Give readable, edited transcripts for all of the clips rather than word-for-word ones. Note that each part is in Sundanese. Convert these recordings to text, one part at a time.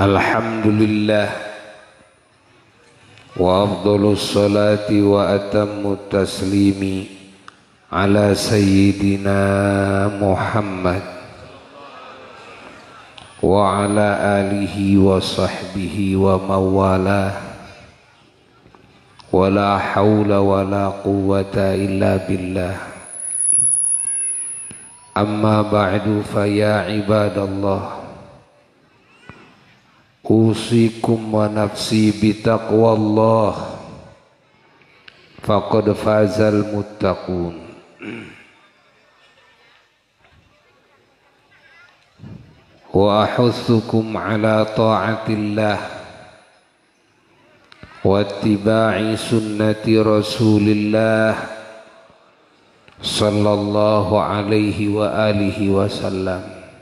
Alhamdulillah wa afdhalus salati wa atammut taslimi ala sayyidina Muhammad wa ala alihi wa sahbihi wa mawalah wa la hawla wa la quwwata illa billah. Amma ba'du fa ya ibadallah, usikum wa nafsi bitaqwallah faqad fazal muttaqun. Wa ahuthukum ala ta'atillah wa ittiba'i sunnati rasulillah sallallahu alaihi wa alihi wasallam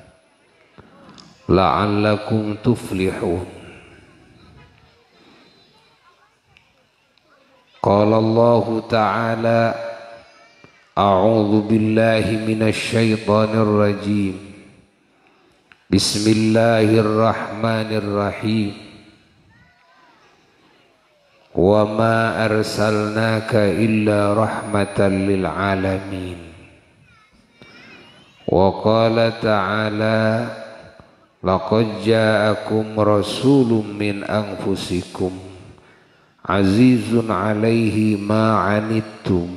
la'allakum tuflihun. Qala Allah ta'ala a'udzu billahi minasy syaithanir rajim. Bismillahirrahmanirrahim. Wa ma arsalnaka illa rahmatan lil alamin. Wa qala ta'ala laqad ja'akum rasulun min anfusikum azizun 'alaihi ma 'anittum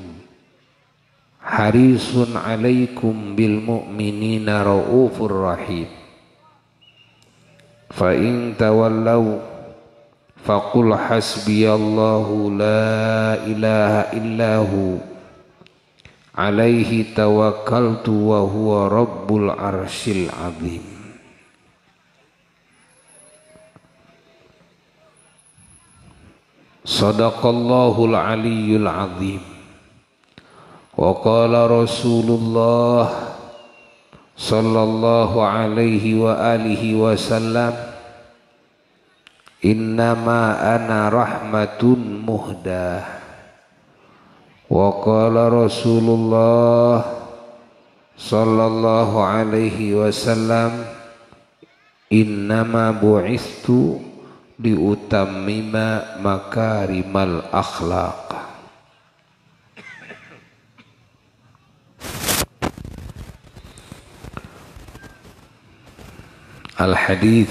harisun 'alaikum bil mu'minina raufur rahim. Fa in tawallaw faqul hasbiyallahu la ilaha illahu alaihi tawakkaltu wa huwa rabbul arsyil azim. Sadaqallahul aliyyul azim. Wa qala Rasulullah sallallahu alaihi wa alihi wasallam, innama ana rahmatun muhdah. Wa qala Rasulullah sallallahu alaihi wasallam, innama bu'istu liutammima makarimal akhlaq. Al-hadith.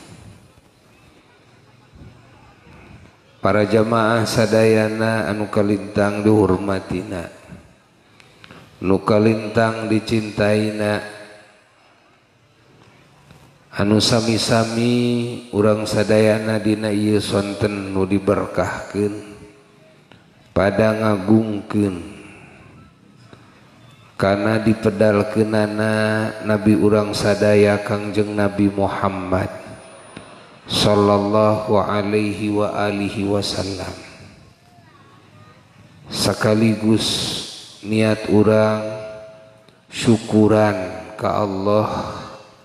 Para jamaah sadayana anu kalintang dihormatina, anu kalintang dicintaina, anu sami-sami urang sadayana dina ieu sonten nu diberkahkeun pada ngagungkeun kana dipedalkeunana Nabi urang sadaya Kangjeng Nabi Muhammad sallallahu alaihi wa alihi wasallam. Sekaligus niat urang syukuran ka Allah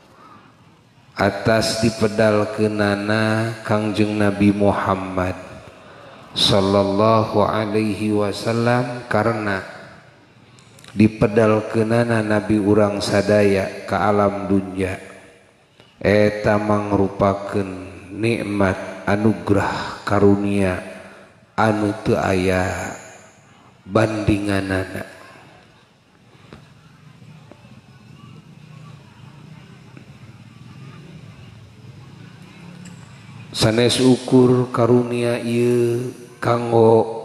atas dipedalkeunana Kangjeng Nabi Muhammad sallallahu alaihi wasallam, karena dipedalkeunana Nabi urang sadaya ka alam dunya eta mangrupakeun nikmat anugerah karunia anu teu aya bandinganana. Sanes ukur karunia ieu kanggo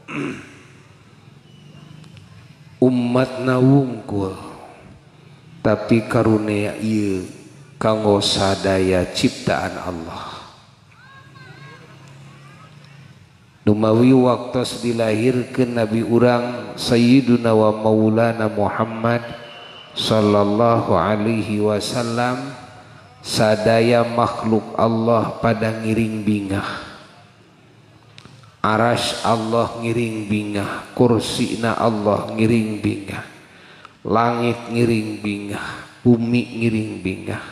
umatna wungkul, tapi karunia ieu kanggo sadaya ciptaan Allah. Dumawi waktos dilahirkeun Nabi urang Sayyiduna wa Maulana Muhammad sallallahu alaihi wasallam, sadaya makhluk Allah pada ngiring bingah. Arasy Allah ngiring bingah, kursina Allah ngiring bingah, langit ngiring bingah, bumi ngiring bingah.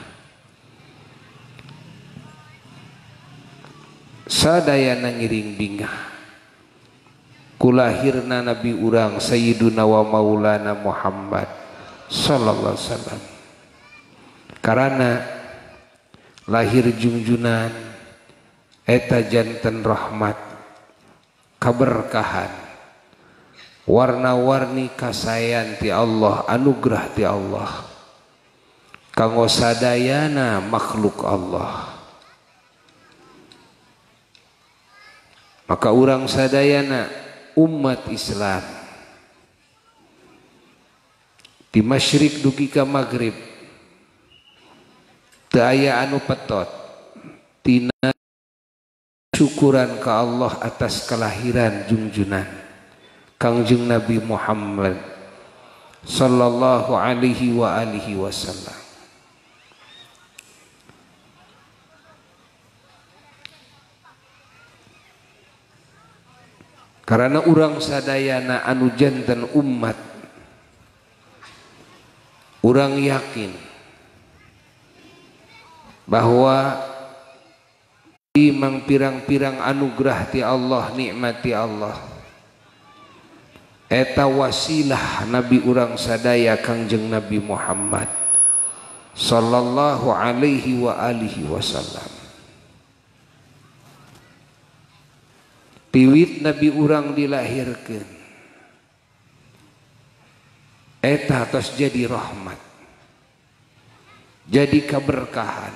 Sadayana ngiring bingah kulahirna Nabi urang Sayyiduna wa Maulana Muhammad sallallahu alaihi wasallam. Karena lahir junjunan eta janten rahmat kaberkahan warna-warni kasayan ti Allah anugerah ti Allah kanggo sadayana makhluk Allah. Maka urang sadayana umat Islam di masyrik dugi ka maghrib teu aya anu petot tina syukuran ka Allah atas kelahiran junjunan Kangjeng Nabi Muhammad sallallahu alaihi wa alihi wasallam. Karena urang sadayana anu janten umat urang yakin bahwa mang pirang-pirang anugerah ti Allah nikmat ti Allah eta wasilah Nabi urang sadaya Kangjeng Nabi Muhammad sallallahu alaihi wa alihi wasallam. Piwit Nabi urang dilahirkeun eta tos jadi rahmat jadi keberkahan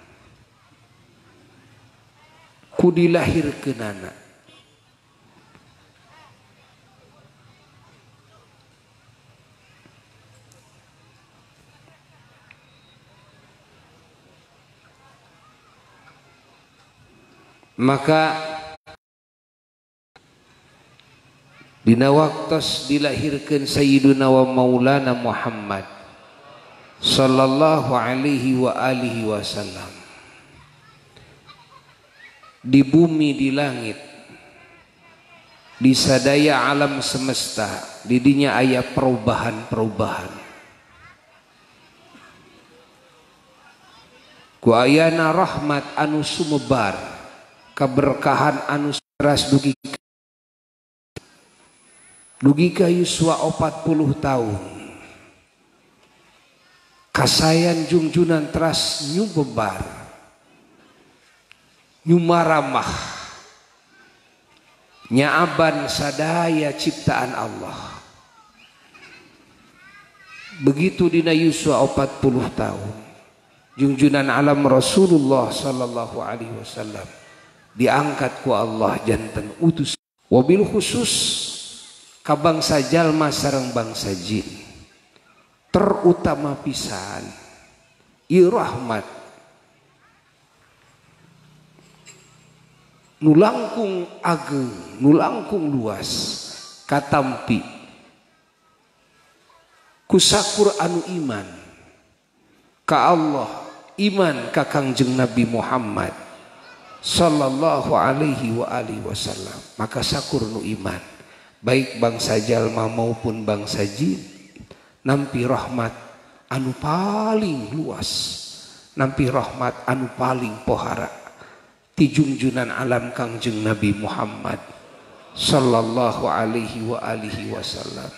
ku dilahirkeunana maka dina waktos dilahirkeun Sayyiduna wa Maulana Muhammad sallallahu alaihi wa alihi wasallam di bumi di langit di sadaya alam semesta di dinya aya perubahan-perubahan ku ayana rahmat anu sumebar keberkahan anu saras dugi ka yuswa 40 tahun kasayan junjunan teras nyubebar nyumaramah nyaaban sadaya ciptaan Allah begitu dina yuswa 40 tahun junjunan alam Rasulullah sallallahu alaihi wasallam diangkat ku Allah janten utus wabil khusus ka bangsa jalma sareng bangsa jin terutama pisan ieu rahmat nu langkung ageung nu langkung luas katampi ku sakur anu iman ka Allah iman ka Kangjeng Nabi Muhammad sallallahu alaihi wa alihi wasallam maka sakur nu iman baik bangsa jalma maupun bangsa jin nampi rahmat anu paling luas nampi rahmat anu paling pohara ti junjunan alam Kangjeng Nabi Muhammad sallallahu alaihi wa alihi wasallam.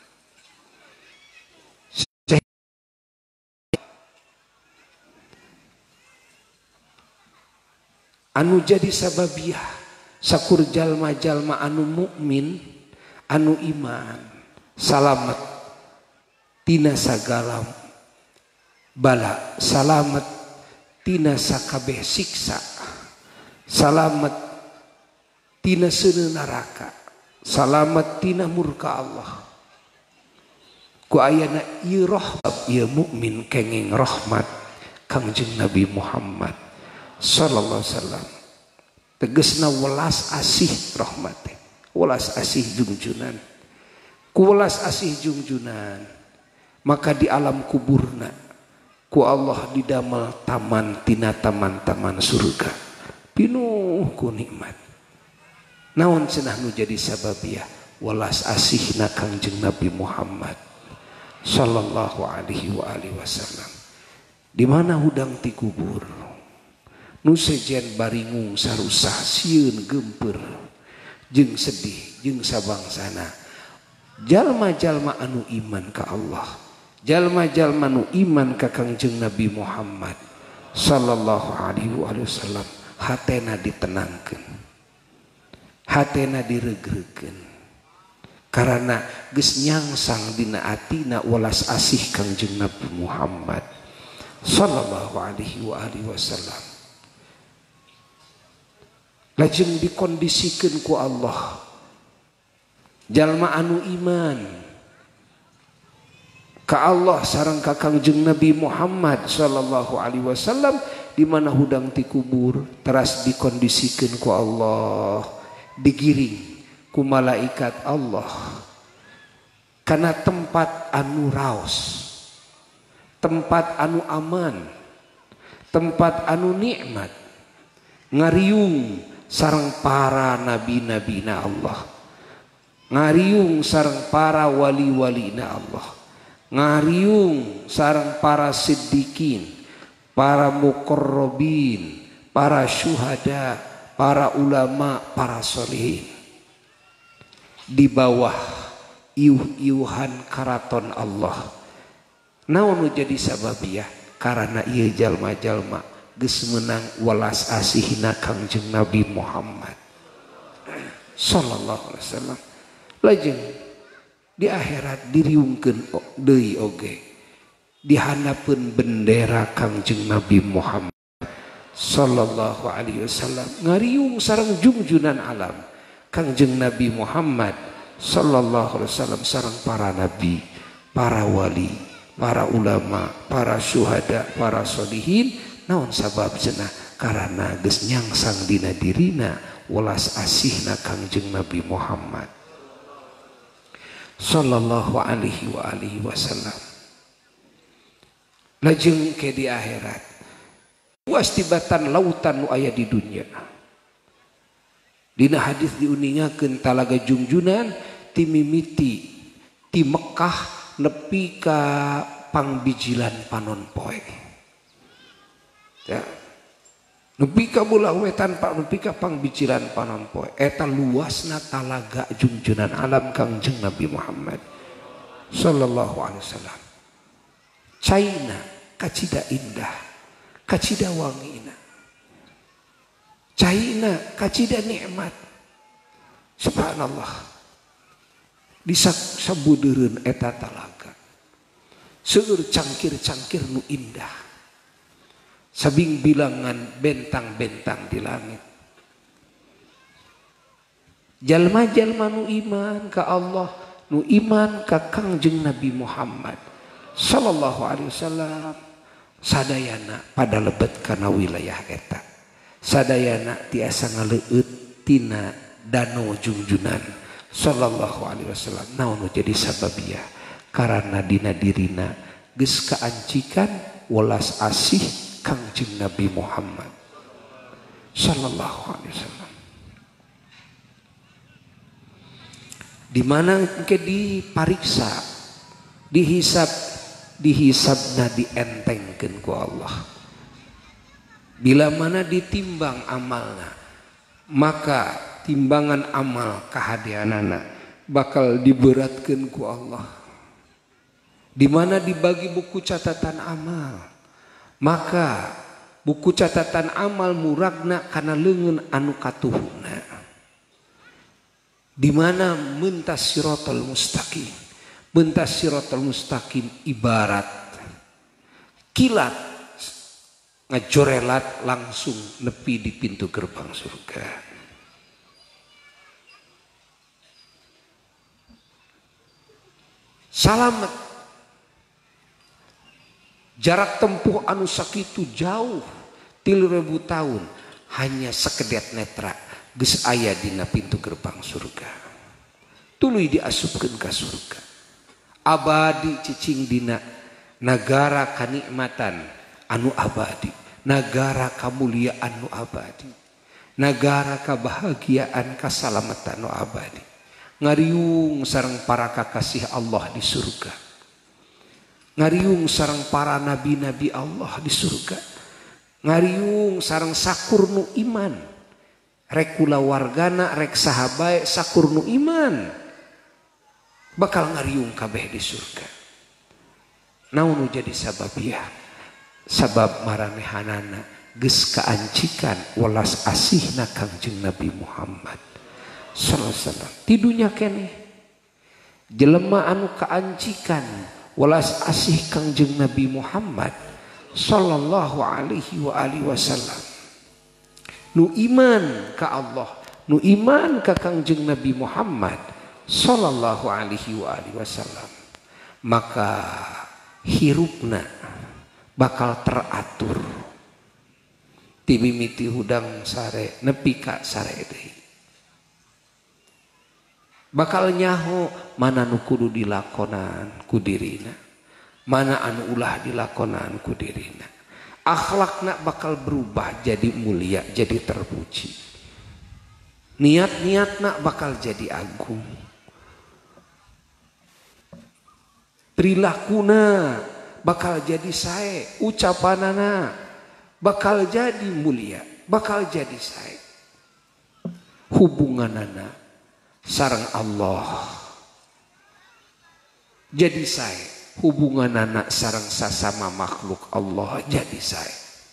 Anu jadi sababiah sakur jalma-jalma anu mukmin anu iman salamet tina sagala bala salamet tina sakabeh siksa salamet tina seuneu neraka salamet tina murka Allah ku ayana ieu rahmat ieu mukmin kenging rahmat Kangjeng Nabi Muhammad sallallahu alaihi wasallam tegasna welas asih rahmat welas asih junjunan ku welas asih junjunan maka di alam kuburna ku Allah didamel taman tina taman-taman surga pinuh ku nikmat naon cenah nu jadi sababiah welas asihna Kangjeng Nabi Muhammad sallallahu alaihi wa alihi wasallam di mana hudang ti kubur nu sejen baringung sarusah sieun gempeur jeung sedih jeung sabangsana jalma-jalma anu iman ka Allah jalma-jalma nu iman ka Kangjeng Nabi Muhammad sallallahu alaihi wasallam hatena ditenangkan, hatena diregregeun, karena geus nyangsang dina atina welas asih Kangjeng Nabi Muhammad sallallahu alaihi wasallam. Lajeng dikondisikeun ku Allah jalma anu iman ka Allah sareng ka Kangjeng Nabi Muhammad sallallahu alaihi wasallam di mana hudang ti kubur teras dikondisikeun ku Allah, digiring ku malaikat Allah kana tempat anu raos, tempat anu aman, tempat anu nikmat, ngariung sareng para nabi-nabina Allah, ngariung sareng para wali-walina Allah, ngariung sareng para siddiqin, para muqarrabin, para syuhada, para ulama, para sholihin, di bawah iuh-iuhan karaton Allah. Naon nu jadi sababiyah? Karena ieu jalma-jalma geus meunang welas asihna Kangjeng Nabi Muhammad sallallahu alaihi wasallam. Lajeng di akhirat diriungkeun deui oge, dihanapeun bendera Kangjeng Nabi Muhammad sallallahu alaihi wasallam, ngariung sareng junjunan alam Kangjeng Nabi Muhammad sallallahu alaihi wasallam sareng para nabi, para wali, para ulama, para syuhada, para sholihin. Naon sabab cenah? Karena geus nyangsang dina dirina welas asihna Kangjeng Nabi Muhammad sallallahu alaihi wasallam. Lajeng ke di akhirat luas tibatan lautan nu aya di dunia. Dina hadis diuningakeun talaga junjunan ti mimiti ti Mekah nepi ka pangbijilan panon poe. Ya. Nepi ka bulah wetan pak nepi ka pangbijilan panon poe. Eta luasna talaga junjunan alam Kangjeng Nabi Muhammad sallallahu alaihi wasallam. Caina kacida indah, kacida wangina. Caina kacida nikmat. Subhanallah. Disabudeureun eta talaga. Seueur cangkir-cangkir nu indah. Sabing bilangan bentang-bentang di langit. Jalma-jalma nu iman ka Allah, nu iman ka Kangjeng Nabi Muhammad sallallahu alaihi wasallam, sadayana pada lebet kana wilayah eta. Sadayana tiasa ngaleueut tina danau junjunan sallallahu alaihi wasallam. Naon jadi sababiyah? Karena dina dirina geus kaancikan welas asih Kangjeng Nabi Muhammad sallallahu alaihi wasallam. Di mana engke dipariksa, dihisabna dientengkeun ku Allah. Bila mana ditimbang amalna, maka timbangan amal kahadianana bakal diberatkeun ku Allah. Di mana dibagi buku catatan amal, maka buku catatan amal muragna kana leungeun anu katuhuna. Di mana mentas siratal mustaqim. Mentas siratal mustaqim ibarat kilat ngajorelat langsung nepi di pintu gerbang surga. Salamet. Jarak tempuh anu sakitu jauh 3.000 tahun hanya sekedet netra geus aya dina pintu gerbang surga. Tuluy diasupkeun ka surga. Abadi cicing dina nagara kanikmatan anu abadi, nagara kamuliaan anu abadi, nagara kabahagiaan kasalamatan anu abadi. Ngariung sareng para kakasih Allah di surga. Ngariung sareng para nabi-nabi Allah di surga. Ngariung sareng sakur nu iman. Rek kulawargana, rek sahabae sakur nu iman. Bakal ngariung kabeh di surga. Naon nu jadi sababiyah? sabab maranehanana geus kaancikan welas asihna Kangjeng Nabi Muhammad sallallahu alaihi wasallam di dunya keneh. Jelema anu kaancikan welas asih Kangjeng Nabi Muhammad sallallahu alaihi wa alihi wasallam, nu iman ka Allah, nu iman ka Kangjeng Nabi Muhammad sallallahu alaihi wa alihi wasallam, maka hirupna bakal teratur ti mimiti hudang sare nepi ka sare deui. Bakal nyaho mana nu kudu dilakonan ku dirina, mana anu ulah dilakonan ku dirina. Akhlakna bakal berubah jadi mulia, jadi terpuji. Niat-niatna bakal jadi agung. Perilakuna bakal jadi sae, ucapanana bakal jadi mulia, bakal jadi sae. Hubunganana sareng Allah jadi sae, hubungan anak sareng sasama makhluk Allah jadi sae.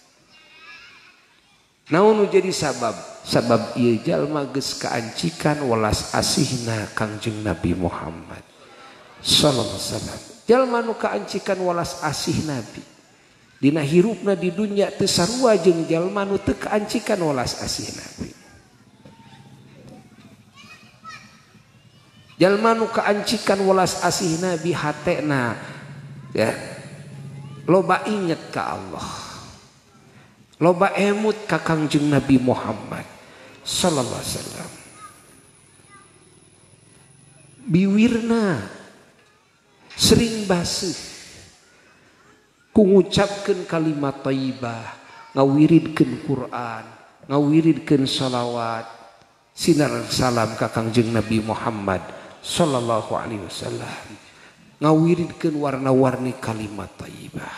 Naon nu jadi sabab ieu jalma geus kaancikan welas asihna Kangjeng Nabi Muhammad sallallahu alaihi wasallam. Jalma nu kaancikan welas asih Nabi dina hirupna di dunya teu sarua jeung jalma nu teu kaancikan welas asih Nabi. Jalma nu kaancikan welas asih Nabi hatena ya loba inget ka Allah, loba emut ka Kangjeng Nabi Muhammad sallallahu alaihi wasallam. Biwirna sering basuh ku ngucapkeun kalimat thayyibah, ngawiridkeun Quran, ngawiridkeun shalawat, sinar salam ka Kangjeng Nabi Muhammad sallallahu alaihi wasallam, ngawiridkeun warna-warni kalimat thayyibah.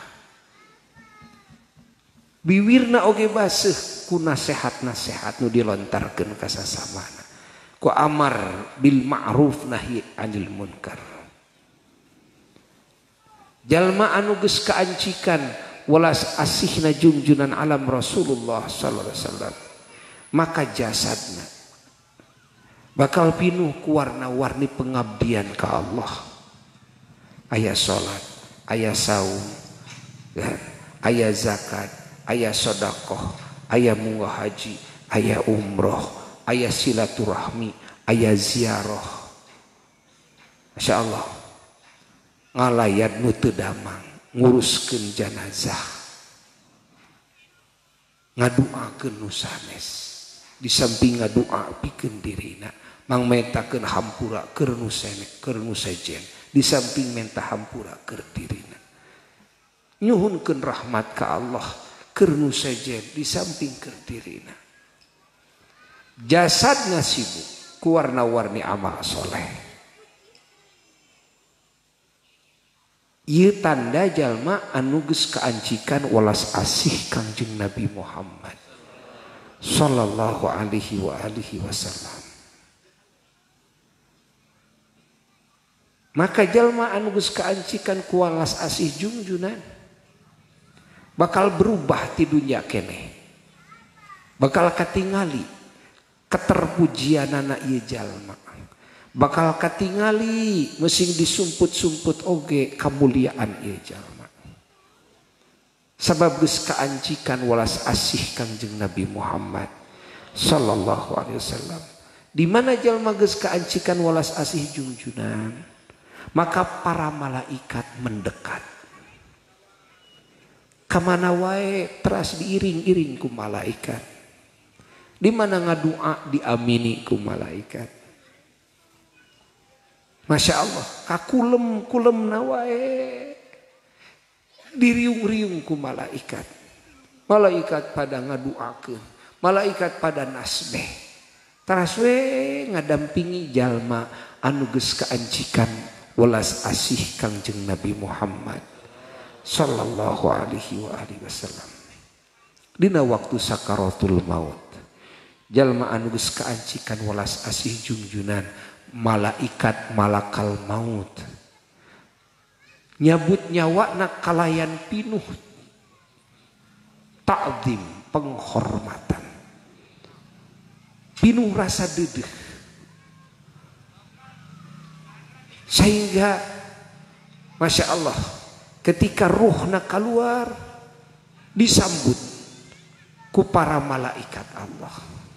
Biwirna oge baseuh ku nasehat-nasehat nu dilontarkeun ka sasamana, ku amar bil ma'ruf nahi anil munkar. Jalma anu geus kaancikan welas asihna junjunan alam Rasulullah sallallahu alaihi wasallam, maka jasadna bakal pinuh ku warna-warni pengabdian ka Allah. Aya salat, aya saum, aya zakat, aya sedekah, aya munggah haji, aya umroh, aya silaturahmi, aya ziarah. Masya Allah, ngalayat nu teu damang, nguruskeun janazah, ngaduakeun nu sanes, di samping ngadua pikeun dirina, mangmentakeun hampura keur nu sejen, di samping menta hampura keur dirina, nyuhunkeun rahmat ka Allah keur nu sejen, di samping keur dirina. Jasadna sibuk ku warna-warni amal soleh. Ieu tanda jalma anu geus kaancikan welas asih Kangjeng Nabi Muhammad sallallahu alaihi wa alihi wasallam. Maka jalma anu geus kaancikan ku welas asih junjunan bakal berubah ti dunya keneh, bakal katingali keterpujianana ieu jalma, bakal katingali meusing disumput-sumput oge kamuliaan ieu jalma. Sabab geus kaancikan welas asih Kangjeng Nabi Muhammad sallallahu alaihi wasallam. Di mana jalma geus kaancikan welas asih junjunan, maka para malaikat mendekat. Kamana wae teras diiring-iring ku malaikat. Di mana ngadua diamini ku malaikat. Masya Allah, kakulem nawae diriung-riung ku malaikat. Malaikat pada ngaduakeun, malaikat pada nasbeh. Taras we ngadampingi jalma anu geus kaancikan welas asih Kangjeng Nabi Muhammad sallallahu alaihi wa alihi wasallam. Dina waktu sakaratul maut, jalma anu geus kaancikan welas asih junjunan, malaikat malakal maut nyabut nyawana kalayan pinuh ta'zim, penghormatan, pinuh rasa dedeh, sehingga Masya Allah ketika ruhna keluar disambut ku para malaikat Allah,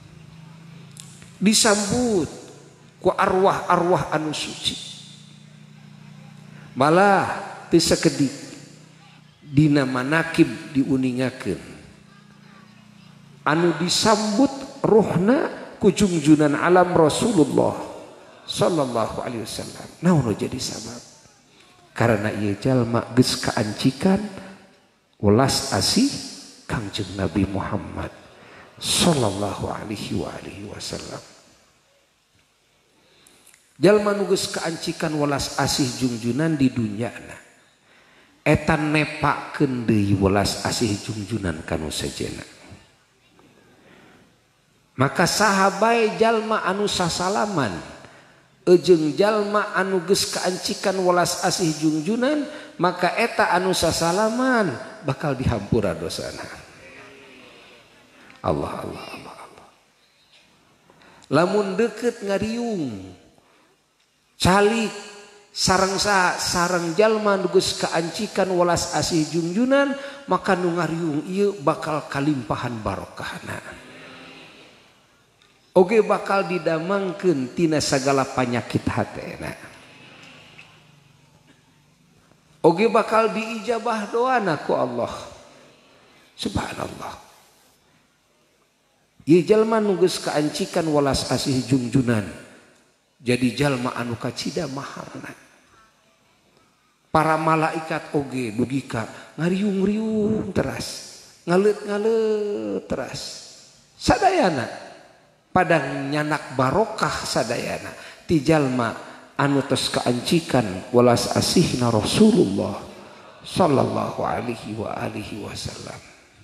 disambut ku arwah-arwah anu suci, malah teu sakedik dina manakib diuningakeun anu disambut ruhna ku junjunan alam Rasulullah sallallahu alaihi wasallam. Naon jadi sabab? Karena ieu jalma geus kaancikan welas asih Kangjeng Nabi Muhammad sallallahu alaihi wasallam. Jalma nu geus kaancikan welas asih junjunan di dunyana eta nepakeun deui welas asih junjunan kanu sajena. Maka sahabai jalma anu sasalaman jeung jalma anu geus kaancikan welas asih junjunan, maka eta anu sasalaman bakal dihampura dosana. Allah. Lamun deukeut ngariung calik sareng jalma nu geus kaancikan welas asih junjunan, maka nu ngariung ieu bakal kalimpahan barokahna. Oge bakal didamangkeun tina sagala panyakit hatena. Oge bakal diijabah doana ku Allah. Subhanallah. Ieu jalma nu geus kaancikan welas asih junjunan jadi jalma anu kacida mahalna. Para malaikat oge dugika ngariung-riung teras, ngaleut-ngaleut teras. Sadayana padang nyanak barokah sadayana ti jalma anu tos kaancikan welas asihna Rasulullah sallallahu alaihi wasallam.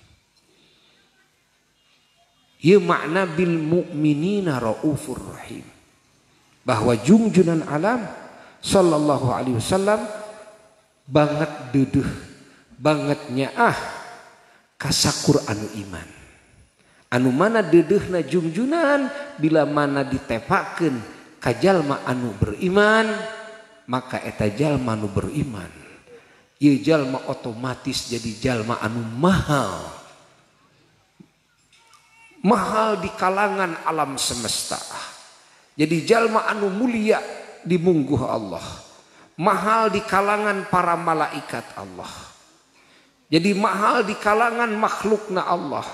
Ieu makna bil mu'minina raufur rahim, bahwa junjunan alam sallallahu alaihi wasallam banget dedeh, banget nyaah kasakur anu iman. Anu mana dedehna junjunan bila mana ditepakeun ka jalma anu beriman, maka eta jalma anu beriman ieu jalma otomatis jadi jalma anu mahal di kalangan alam semesta. Jadi jalma anu mulia di mungguh Allah, mahal di kalangan para malaikat Allah, jadi mahal di kalangan makhlukna Allah.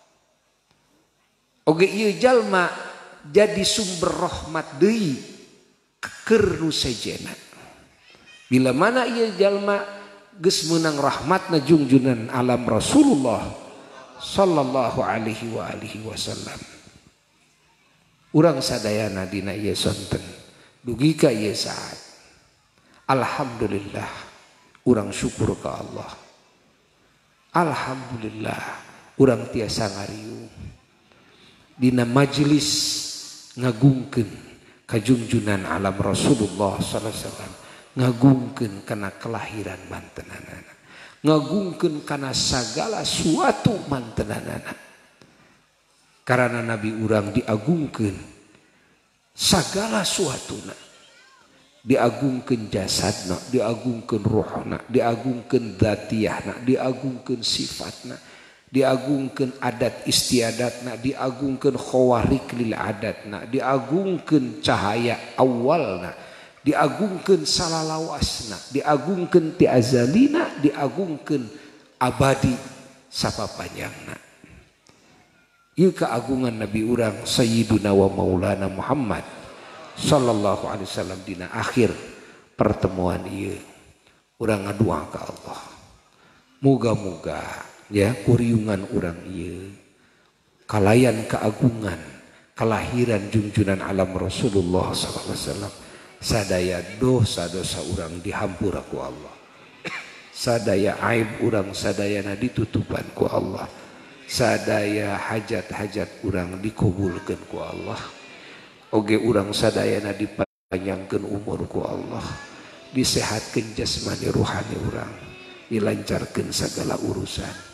Oge ieu jalma jadi sumber rahmat deui keur nu sajena. Bila mana ieu jalma geus meunang rahmatna junjunan alam Rasulullah sallallahu alaihi wasallam. Urang sadayana dina ieu sonten dugi ka ieu saat. Alhamdulillah urang syukur ka Allah. Alhamdulillah urang tiasa ngariung dina majelis ngagungkeun kajunjunan alam Rasulullah sallallahu alaihi wasallam, ngagungkeun kana kelahiran mantenanana, ngagungkeun kana sagala suatu mantenanana. Karena Nabi urang diagungkeun sagala suatuna, diagungkeun jasadna, diagungkeun ruhna, diagungkeun dzatiyahna, diagungkeun sifatna, diagungkeun adat istiadatna, diagungkeun khawarik lil adatna, diagungkeun cahaya awalna, diagungkeun salalawasna, diagungkeun ti azalina, diagungkeun abadi sapapanjangna. Ieu keagungan Nabi urang Sayyiduna wa Maulana Muhammad sallallahu alaihi wasallam dina akhir pertemuan ieu. Urang ngadua ka Allah, muga-muga ya kuriungan urang ieu kalayan keagungan kelahiran junjunan alam Rasulullah sallallahu alaihi wasallam, sadaya dosa-dosa urang dihampura ku Allah, sadaya aib urang sadayana ditutupan ku Allah, sadaya hajat-hajat urang dikabulkeun ku Allah, oge urang sadayana dipanjangkeun umur ku Allah, disehatkeun jasmani ruhani urang, dilancarkeun segala urusan.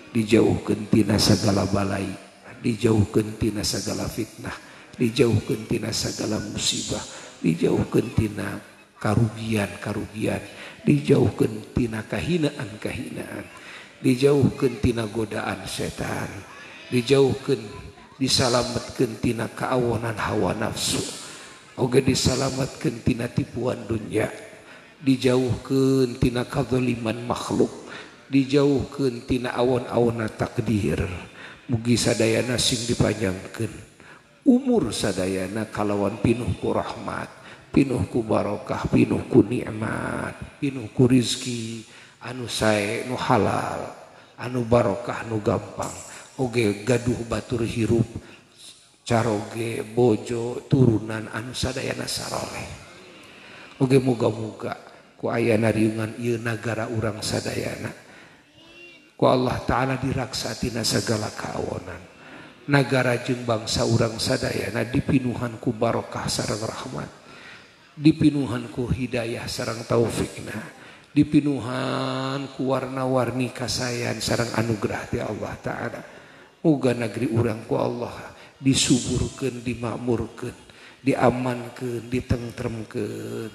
dijauhkeun tina sagala balai, dijauhkeun tina sagala fitnah, dijauhkeun tina sagala musibah, dijauhkeun tina karugian-karugian, dijauhkeun tina kahinaan-kahinaan, dijauhkeun tina godaan setan, dijauhkeun disalametkeun tina kaawonan hawa nafsu, oge disalametkeun tina tipuan dunya, dijauhkeun tina kadzaliman makhluk, dijauhkeun tina awon-awonna takdir. Mugi sadayana sing dipanjangkeun umur sadayana kalawan pinuh ku rahmat, pinuh ku barokah, pinuh ku nikmat, pinuh ku rizki anu sae nu halal, anu barokah nu gampang, oge gaduh batur hirup caroge bojo turunan anu sadayana saroleh. Oge muga-muga ku ayana riungan ieu nagara urang sadayana ku Allah Ta'ala diraksatina sagala kaawonan. Nagara jeung bangsa urang sadayana dipinuhan ku barokah sareng rahmat, dipinuhan ku hidayah sareng taufikna, dipinuhan ku warna-warni kasayan sareng anugerah ti Allah Ta'ala. Muga negeri urang ku Allah disuburkeun, dimakmurkeun, diamankeun, ditentremkeun,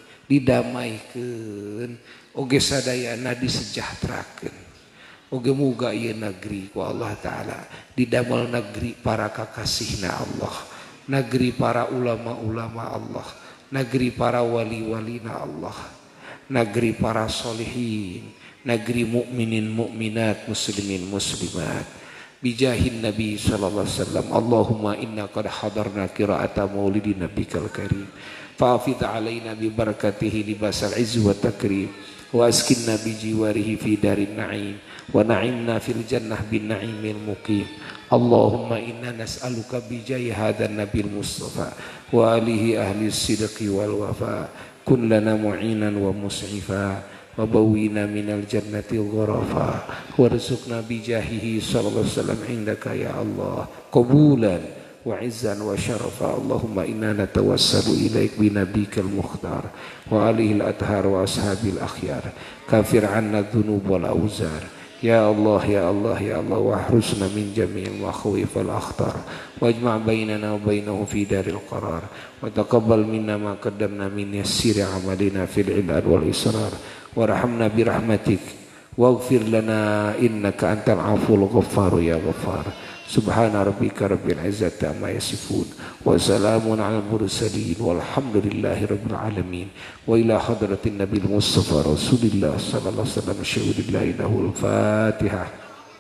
didamaikeun, oge sadayana disejahterakeun. Oge muga ieu negeri ku Allah Ta'ala didamel negeri para kakasihna Allah, negeri para ulama-ulama Allah, negeri para wali-walina Allah, negeri para solihin, negeri mukminin mukminat, muslimin muslimat. Bijahin Nabi sallallahu alaihi wasallam. Allahumma inna qad hadarna qira'ata maulidi nabikal karim. Fa'afid alaina bi barakatihi libasal izz wa takrim. Wa askinna bi jiwarihi fi darin na'im. Wa na'imna fil jannah bin na'imil muqim. Allahumma inna nas'aluka bijai hadan nabil mustafa wa alihi ahli sidqi wal wafa kun lana mu'inan wa mus'ifa wa bawina minal jannati ghurafa warzuqna bijahihi sallallahu alaihi wasallam indaka ya Allah qabulan wa izzan wa syarafa. Allahumma inna natawassalu ilaik bi nabikal mukhtar wa alihi al-athhar wa ashabil akhyar kafir anna dhunub wal auzar. Ya Allah, ya Allah, ya Allah, wahrusna min jami'il makhawif wal akhtar wajma' bainana wa bainahu fi daril qarar wa taqabbal minna ma qaddamna min yassiri amalina fil ilad wal israr warhamna bi rahmatik waghfir lana innaka antal aful ghaffar ya ghaffar. Subhana rabbika rabbil izzati amma yasifun wa salamun alal mursalin walhamdulillahi rabbil alamin. Wa ila hadratin nabil mustafa rasulillah sallallahu alaihi wasallam syuhudillah inahul fatihah.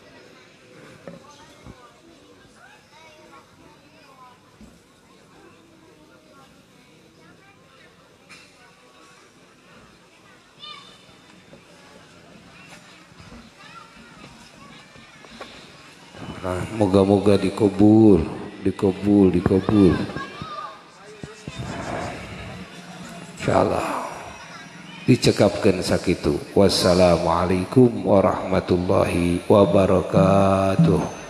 Nah, moga-moga dikabul. Insyaallah dicekapkeun sakitu. Wassalamualaikum warahmatullahi wabarakatuh.